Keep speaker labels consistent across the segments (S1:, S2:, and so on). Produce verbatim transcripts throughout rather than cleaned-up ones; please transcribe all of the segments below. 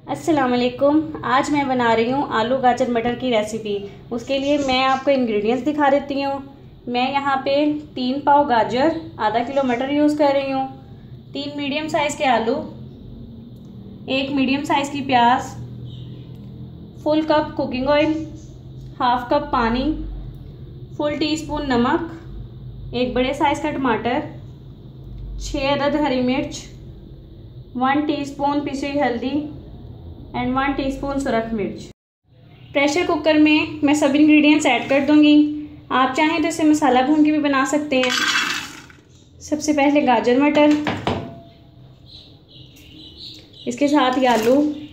S1: अस्सलाम वालेकुम। आज मैं बना रही हूँ आलू गाजर मटर की रेसिपी। उसके लिए मैं आपको इंग्रेडिएंट्स दिखा देती हूँ। मैं यहाँ पे तीन पाव गाजर, आधा किलो मटर यूज़ कर रही हूँ, तीन मीडियम साइज़ के आलू, एक मीडियम साइज़ की प्याज, full cup cooking oil, half cup पानी, फुल टी स्पून नमक, एक बड़े साइज़ का टमाटर, छः अदद हरी मिर्च, वन टीस्पून पिसी हुई हल्दी एंड वन टीस्पून सुरख मिर्च। प्रेशर कुकर में मैं सब इंग्रेडिएंट्स ऐड कर दूंगी। आप चाहें तो इसे मसाला भून के भी बना सकते हैं। सबसे पहले गाजर मटर, इसके साथ ही आलू,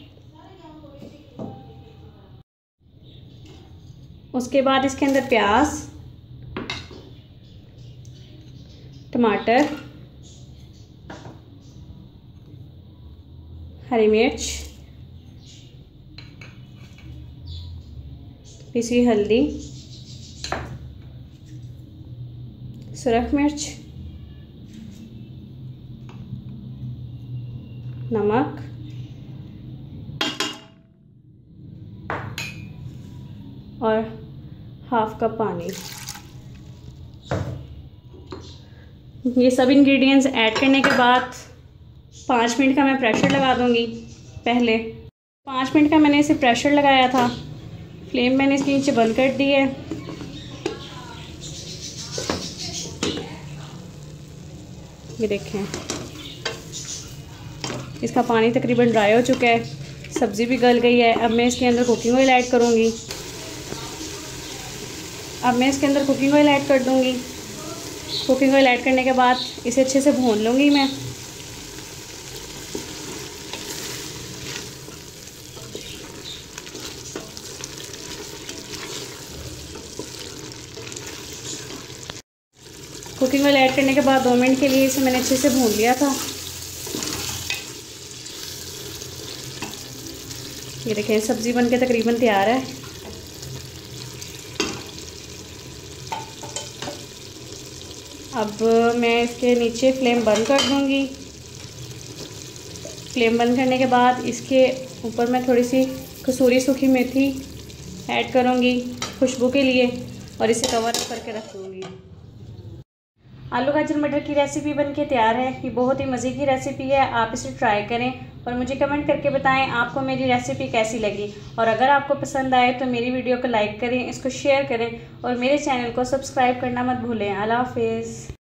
S1: उसके बाद इसके अंदर प्याज, टमाटर, हरी मिर्च, पिसी हुई हल्दी, सुरख मिर्च, नमक, और हाफ कप पानी। ये सब इंग्रेडिएंट्स ऐड करने के बाद पाँच मिनट का मैं प्रेशर लगा दूंगी। पहले पाँच मिनट का मैंने इसे प्रेशर लगाया था। फ्लेम मैंने इसके नीचे बंद कर दी है। ये देखें, इसका पानी तकरीबन ड्राई हो चुका है, सब्ज़ी भी गल गई है। अब मैं इसके अंदर कुकिंग ऑयल ऐड करूँगी। अब मैं इसके अंदर कुकिंग ऑयल ऐड कर दूँगी। कुकिंग ऑयल ऐड करने के बाद इसे अच्छे से भून लूँगी मैं। कुकिंग ऑयल ऐड करने के बाद दो मिनट के लिए इसे मैंने अच्छे से भून लिया था। ये देखें, सब्ज़ी बनके तकरीबन तैयार है। अब मैं इसके नीचे फ्लेम बंद कर दूंगी। फ्लेम बंद करने के बाद इसके ऊपर मैं थोड़ी सी कसूरी सूखी मेथी ऐड करूंगी खुशबू के लिए, और इसे कवर करके रख दूंगी। आलू गाजर मटर की रेसिपी बनके तैयार है। ये बहुत ही मज़े की रेसिपी है। आप इसे ट्राई करें और मुझे कमेंट करके बताएं आपको मेरी रेसिपी कैसी लगी। और अगर आपको पसंद आए तो मेरी वीडियो को लाइक करें, इसको शेयर करें और मेरे चैनल को सब्सक्राइब करना मत भूलें। अल्लाह हाफिज़।